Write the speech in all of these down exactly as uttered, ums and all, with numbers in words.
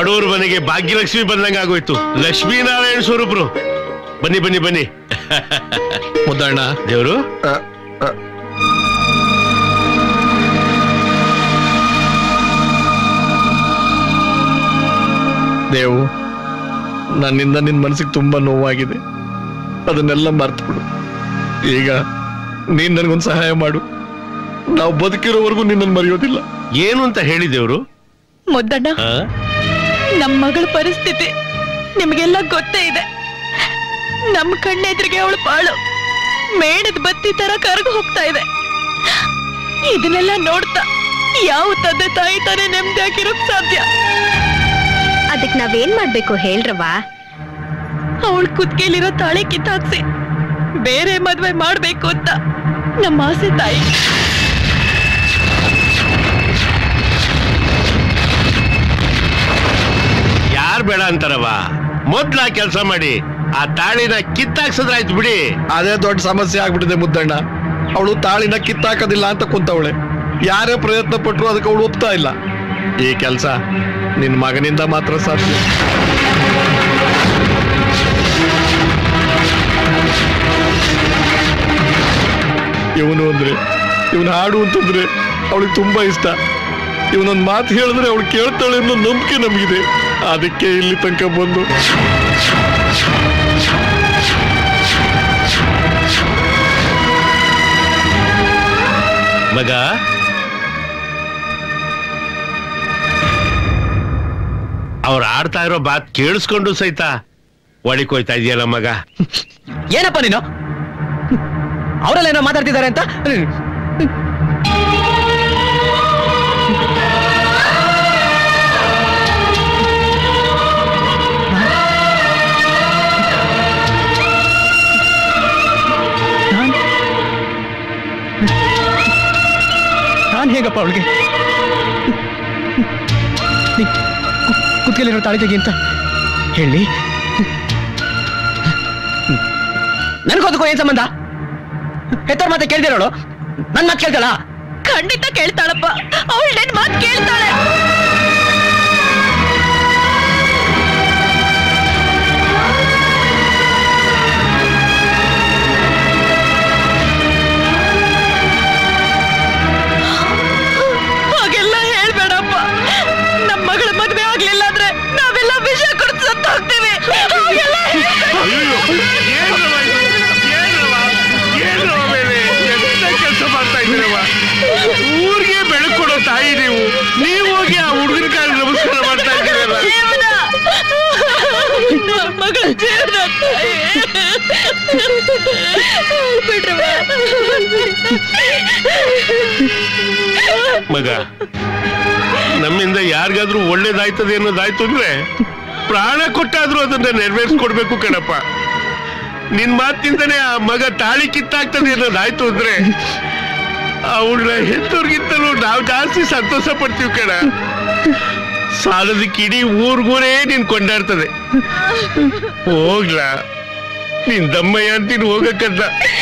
ಬಡವರು ಮನೆಗೆ ಭಾಗ್ಯಲಕ್ಷ್ಮಿ ಬಂದಂಗ ಆಗೋಯ್ತು. ಲಕ್ಷ್ಮೀನಾರಾಯಣ ಸ್ವರೂಪರು. ಬನ್ನಿ ಬನ್ನಿ ಬನ್ನಿ. ಮುದ್ದಣ್ಣ ದೇವರು ದೇವು, ನನ್ನಿಂದ ನಿನ್ ಮನಸ್ಸಿಗೆ ತುಂಬಾ ನೋವಾಗಿದೆ. ಅದನ್ನೆಲ್ಲ ಮರ್ತ್ಬಿಡು. ಈಗ ನೀನ್ ನನ್ಗೊಂದು ಸಹಾಯ ಮಾಡು. ನಾವು ಬದುಕಿರೋವರೆಗೂ ನಿನ್ನನ್ನು ಮರೆಯೋದಿಲ್ಲ. ಏನು ಅಂತ ಹೇಳಿದೇವ್ರು? ಮುದ್ದಣ್ಣ, ನಮ್ಮ ಮಗಳ ಪರಿಸ್ಥಿತಿ ನಿಮ್ಗೆಲ್ಲ ಗೊತ್ತೇ ಇದೆ. ನಮ್ಮ ಕಣ್ಣೆದ್ರಿಗೆ ಅವಳು ಬಾಳು ಮೇಣದ ಬತ್ತಿ ತರ ಕರಗ ಹೋಗ್ತಾ ಇದೆ. ಇದನ್ನೆಲ್ಲ ನೋಡ್ತಾ ಯಾವ ತಂದೆ ತಾಯಿ ತಾನೇ ನೆಮ್ಮದಿಯಾಗಿರೋಕ್ ಸಾಧ್ಯ? ಅದಕ್ಕೆ ನಾವೇನ್ ಮಾಡ್ಬೇಕು ಹೇಳ್ರವಾ? ಅವಳು ಕುತ್ತಿಗೆಲಿರೋ ತಾಳೆ ಕಿತ್ತಾಕ್ಸಿ ಬೇರೆ ಮದ್ವೆ ಮಾಡ್ಬೇಕು ಅಂತ ನಮ್ಮ ಆಸೆ ತಾಯಿ. ಯಾರ್ ಬೇಡ ಅಂತಾರವ? ಮೊದ್ಲ ಕೆಲಸ ಮಾಡಿ ಆ ತಾಳಿನ ಕಿತ್ತಾಕ್ಸದ್ರಾಯ್ತು ಬಿಡಿ. ಅದೇ ದೊಡ್ಡ ಸಮಸ್ಯೆ ಆಗ್ಬಿಟ್ಟಿದೆ ಮುದ್ದಣ್ಣ. ಅವಳು ತಾಳಿನ ಕಿತ್ತಾಕೋದಿಲ್ಲ ಅಂತ ಕುಂತವಳೆ. ಯಾರೇ ಪ್ರಯತ್ನ ಪಟ್ರು ಅದಕ್ಕೆ ಅವಳು ಒಪ್ತಾ ಇಲ್ಲ. ಈ ಕೆಲಸ ನಿನ್ ಮಗನಿಂದ ಮಾತ್ರ ಸಾಧ್ಯ. ಇವನು ಅಂದ್ರೆ ಇವನು ಹಾಡು ಅಂತಂದ್ರೆ ಅವಳಿಗೆ ತುಂಬಾ ಇಷ್ಟ. ಇವನೊಂದು ಮಾತು ಹೇಳಿದ್ರೆ ಅವಳು ಕೇಳ್ತಾಳೆ ಅನ್ನೋ ನಂಬಿಕೆ ನಮಗಿದೆ. ಅದಕ್ಕೆ ಇಲ್ಲಿ ತನಕ ಬಂದು ಮಗ, ಅವ್ರು ಆಡ್ತಾ ಇರೋ ಬಾತ್ ಕೇಳಿಸ್ಕೊಂಡು ಸಹಿತ ಒಡಿಕೋಯ್ತಾ ಇದೆಯಲ್ಲ ಮಗ. ಏನಪ್ಪ ನೀನು? ಅವರೆಲ್ಲ ಏನೋ ಮಾತಾಡ್ತಿದ್ದಾರೆ ಅಂತ. ನಾನು ಹೇಗಪ್ಪ ಅವಳಿಗೆ ಕುತ್ತಿಗೆಲಿರೋ ತಾಳಿ ತೆಗಿ ಅಂತ ಹೇಳಿ? ನನ್ಗೋದಕ್ಕೂ ಏನ್ ಸಂಬಂಧ? ಹೆತ್ತವ್ರ ಮಾತೆ ಕೇಳ್ದಿರೋಳು ನನ್ ಮಾತು ಕೇಳ್ತಾಳ? ಖಂಡಿತ ಕೇಳ್ತಾಳಪ್ಪ. ಅವಳು ನನ್ ಮಾತು ಕೇಳ್ತಾಳೆ. ಹಾಗೆಲ್ಲ ಹೇಳ್ಬೇಡಪ್ಪ. ನಮ್ಮ ಮಗಳ ಮದ್ವೆ ಆಗ್ಲಿಲ್ಲ ಅಂದ್ರೆ ನಾವೆಲ್ಲ ವಿಷ ಕೊಡ್ತು ಸತ್ತು ಹೋಗ್ತೀವಿ. ಕೆಲಸ ಮಾಡ್ತಾ ಇದ್ದೀರವ? ಊರಿಗೆ ಬೆಳಕು ಕೊಡೋ ತಾಯಿ ನೀವು. ನೀವು ಹೋಗಿ ಆ ಹುಡುಗನ ಕಾಲ ನಮಸ್ಕಾರ ಮಾಡ್ತಾ ಇದ್ದೀರಲ್ಲ. ಮಗಳ ಜೀವನ ಮಗ, ನಮ್ಮಿಂದ ಯಾರಿಗಾದ್ರೂ ಒಳ್ಳೇದಾಯ್ತದೆ ಅನ್ನೋದಾಯ್ತು ಅಂದ್ರೆ ಪ್ರಾಣ ಕೊಟ್ಟಾದ್ರೂ ಅದನ್ನ ನೆರವೇರಿಸ್ಕೊಡ್ಬೇಕು ಕಣಪ್ಪ. ನಿನ್ ಮಾತಿನಿಂದನೇ ಆ ಮಗ ತಾಳಿ ಕಿತ್ತಾಗ್ತದೆ ಅನ್ನೋದಾಯ್ತು ಅಂದ್ರೆ ಅವಳ ಹೆತ್ತೋರ್ಗಿಂತಲೂ ನಾವು ಜಾಸ್ತಿ ಸಂತೋಷ ಪಡ್ತೀವಿ ಕಣ. ಸಾಲದಕ್ಕೆ ಇಡೀ ಊರ್ಗೂರೇ ನೀನ್ ಕೊಂಡಾಡ್ತದೆ. ಹೋಗ್ಲಾ, ನಿನ್ ದಮ್ಮಯ್ಯ ಅಂತೀನಿ ಹೋಗಕ್ಕಂತ.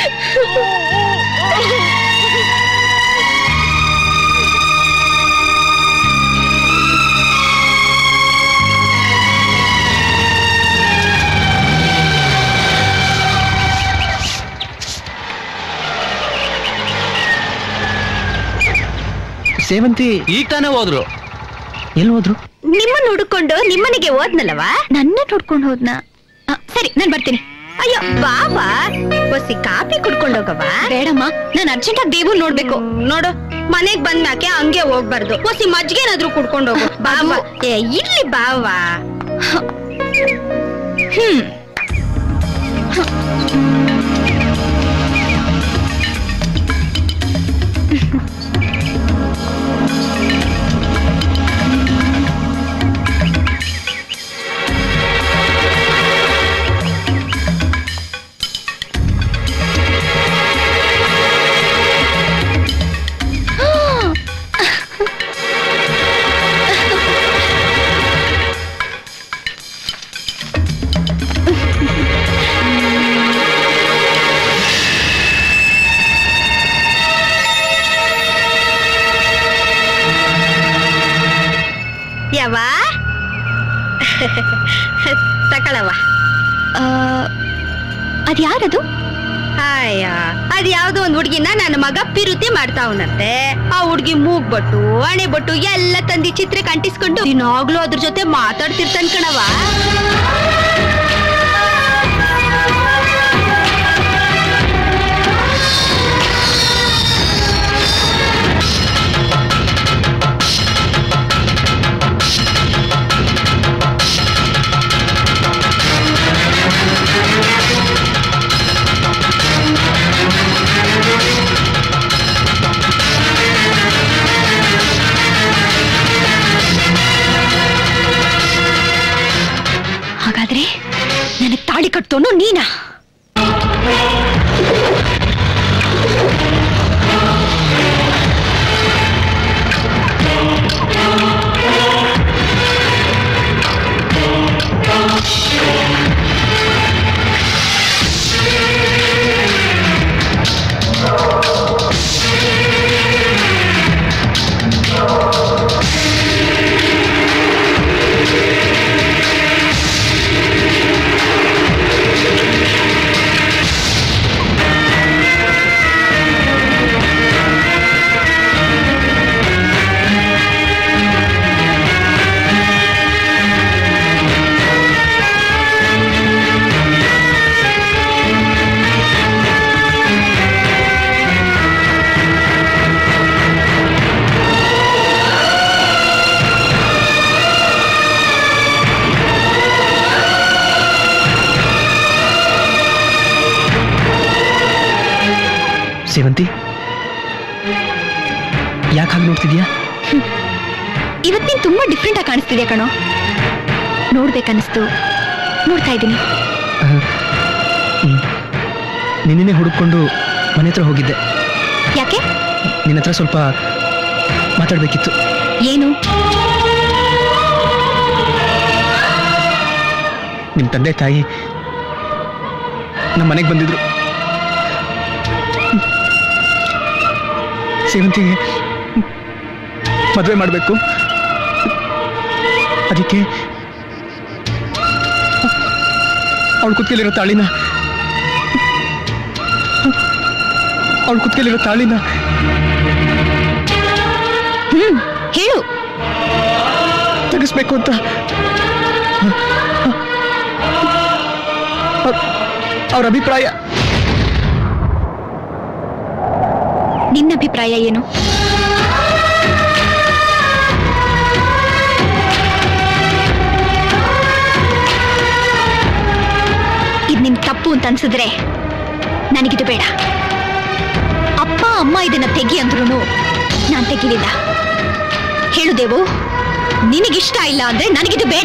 ಸೇವಂತಿ ಈಗ ತಾನೇ ಹೋದ್ರು. ಎಲ್ಲಿ ಹೋದ್ರು? ನಿಮ್ಮನ್ನ ಹುಡುಕೊಂಡು ನಿಮ್ಮನೆಗೆ ಹೋದ್ನಲ್ಲವಾ? ನನ್ನ ನೋಡ್ಕೊಂಡು ಹೋದ್ನ? ಸರಿ, ನಾನ್ ಬರ್ತೀನಿ. ಅಯ್ಯೋ ಬಾಬಾ, ಹೊಸಿ ಕಾಪಿ ಕುಡ್ಕೊಂಡು ಹೋಗವಾ? ಬೇಡಮ್ಮ, ನಾನು ಅರ್ಜೆಂಟ್ ಆಗಿ ದೇವು ನೋಡ್ಬೇಕು. ನೋಡು, ಮನೆಗ್ ಬಂದ್ಮ್ಯಾಕೆ ಹಂಗೆ ಹೋಗ್ಬಾರ್ದು. ಹೊಸಿ ಮಜ್ಜಿಗೆ ಏನಾದ್ರೂ ಕುಡ್ಕೊಂಡು ಹೋಗು. ಬಾಬಾ ಏ ಇಲ್ಲಿ ಬಾವಾ. ಹ್ಮ್ ಅದ್ಯಾರದು? ಅಯ್ಯ, ಅದ್ ಯಾವ್ದೋ ಒಂದ್ ಹುಡ್ಗಿನ ನನ್ನ ಮಗ ಪಿರುತಿ ಮಾಡ್ತಾವನಂತೆ. ಆ ಹುಡ್ಗಿ ಮೂಗ್ ಬಟ್ಟು ಹಣೆ ಬಟ್ಟು ಎಲ್ಲ ತಂದಿ ಚಿತ್ರಕ್ಕೆ ಅಂಟಿಸ್ಕೊಂಡು ದಿನಾಗ್ಲೂ ಅದ್ರ ಜೊತೆ ಮಾತಾಡ್ತಿರ್ತಾನ ಕಣವ. ಹಾಗಾದ್ರೆ ನನಗೆ ತಾಳಿ ಕಟ್ಟೋನು ನೀನಾ? ಸೇವಂತಿ, ಯಾಕೆ ಹಾಗೆ ನೋಡ್ತಿದ್ಯಾ? ಇವತ್ತು ನೀನ್ ತುಂಬಾ ಡಿಫ್ರೆಂಟ್ ಆಗಿ ಕಾಣಿಸ್ತಿದ್ಯಾ ಕಣೋ. ನೋಡ್ಬೇಕನ್ನಿಸ್ತು, ನೋಡ್ತಾ ಇದ್ದೀನಿ. ನಿನ್ನೆ ಹುಡುಕೊಂಡು ಮನೆ ಹತ್ರ ಹೋಗಿದ್ದೆ. ಯಾಕೆ? ನಿನ್ನ ಹತ್ರ ಸ್ವಲ್ಪ ಮಾತಾಡ್ಬೇಕಿತ್ತು. ಏನು? ನಿಮ್ಮ ತಂದೆ ತಾಯಿ ನಮ್ಮ ಮನೆಗೆ ಬಂದಿದ್ರು. ಸೇವಂತಿಗೆ ಮದುವೆ ಮಾಡಬೇಕು, ಅದಕ್ಕೆ ಅವಳು ಕುತ್ಕೆಲಿರೋ ತಾಳಿನ ಅವಳು ಕುತ್ಕೆಲಿರೋ ತಾಳಿನ ಹ್ಮ್ ಹೇಳು. ತೆಗಿಸ್ಬೇಕು ಅಂತ ಅವ್ರ ಅಭಿಪ್ರಾಯ. ನಿನ್ನ ಅಭಿಪ್ರಾಯ ಏನು? ಇದು ನಿನ್ ತಪ್ಪು ಅಂತ ಅನ್ಸಿದ್ರೆ ನನಗಿದು ಬೇಡ. ಅಪ್ಪ ಅಮ್ಮ ಇದನ್ನ ತೆಗಿ ಅಂದ್ರೂ ನಾನು ತೆಗಿಲಿಲ್ಲ. ಹೇಳು ದೇವು, ನಿನಗಿಷ್ಟ ಇಲ್ಲ ಅಂದ್ರೆ ನನಗಿದು ಬೇಡ.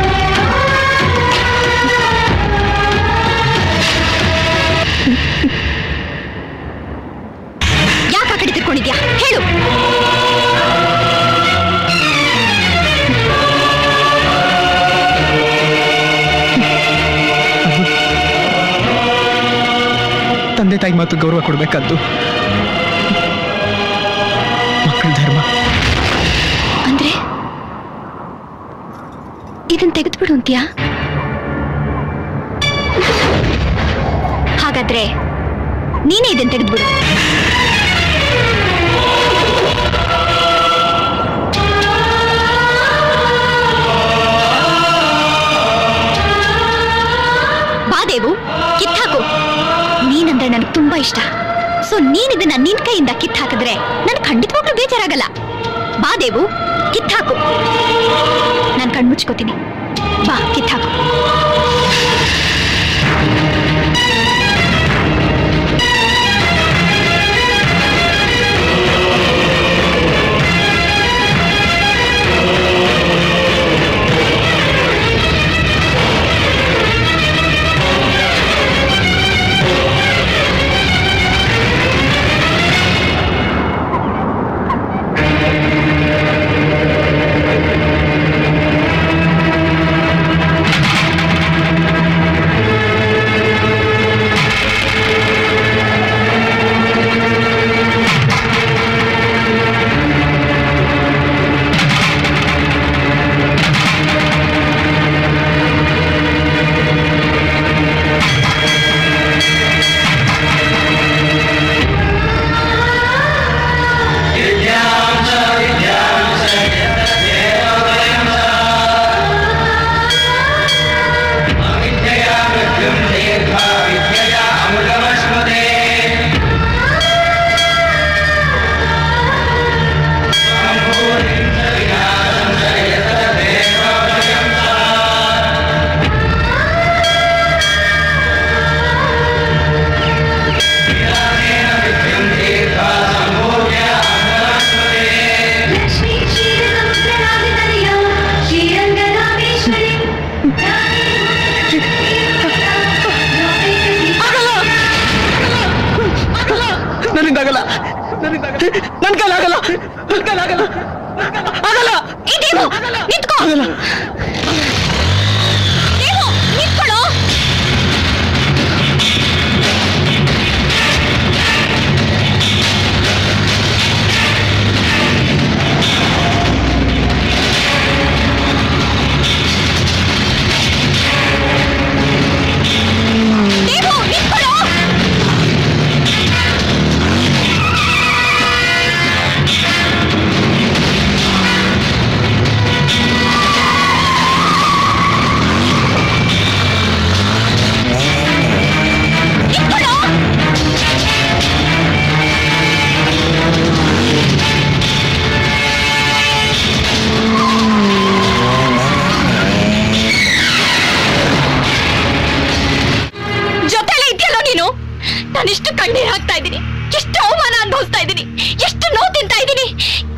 ಯಾಕೆ ಆ ಕಡೆ ತಿರ್ಕೊಂಡಿದ್ಯಾ? ಹೇಳು. ತಂದೆ ತಾಯಿ ಮಾತು ಗೌರವ ಕೊಡ್ಬೇಕಾದ್ದು ಮಕ್ಕಳ ಧರ್ಮ. ಅಂದ್ರೆ ಇದನ್ ತೆಗೆದ್ಬಿಡು ಅಂತ್ಯಾ? ಹಾಗಾದ್ರೆ ನೀನೇ ಇದನ್ ತೆಗೆದ್ಬಿಡು. ಬಾ ದೇವು, ಕಿತ್ತಾಕು. ನೀನಂದ್ರೆ ನನಗೆ ತುಂಬಾ ಇಷ್ಟ. ಸೊ ನೀನ್ ಇದನ್ನ ನಿನ್ ಕೈಯಿಂದ ಕಿತ್ ಹಾಕಿದ್ರೆ ನನ್ ಖಂಡಿತವಾಗ್ಲೂ ಬೇಜಾರಾಗಲ್ಲ. ಬಾ ದೇವು, ಕಿತ್ತಾಕು. ನಾನು ಕಣ್ಮುಚ್ಕೋತೀನಿ. ಬಾ, ಕಿತ್ತಾಕು. ನನ್ನಿಂದಾಗಲ್ಲ ನನ್ ಕೈಲಾಗಲ್ಲ ನನ್ ಕೈಲಾಗಲ್ಲ ಆಗಲ್ಲ ನಿಂತ್ಕೋ ಆಗಲ್ಲ ನಿಂತ್ಕೊಳ್ಳೋ ನಾನಿಷ್ಟು ಕಣ್ಣೀರ್ ಹಾಕ್ತಾ ಇದ್ದೀನಿ, ಎಷ್ಟು ಅವಮಾನ ಅನುಭವಿಸ್ತಾ ಇದ್ದೀನಿ, ಎಷ್ಟು ನೋವು ತಿಂತಾ ಇದ್ದೀನಿ.